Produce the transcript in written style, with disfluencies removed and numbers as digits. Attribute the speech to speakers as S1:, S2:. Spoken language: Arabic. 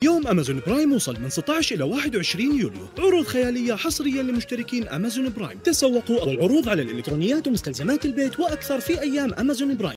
S1: يوم أمازون برايم وصل من 16 إلى 21 يوليو، عروض خيالية حصريا لمشتركين أمازون برايم. تسوقوا العروض على الإلكترونيات ومستلزمات البيت وأكثر في أيام أمازون برايم.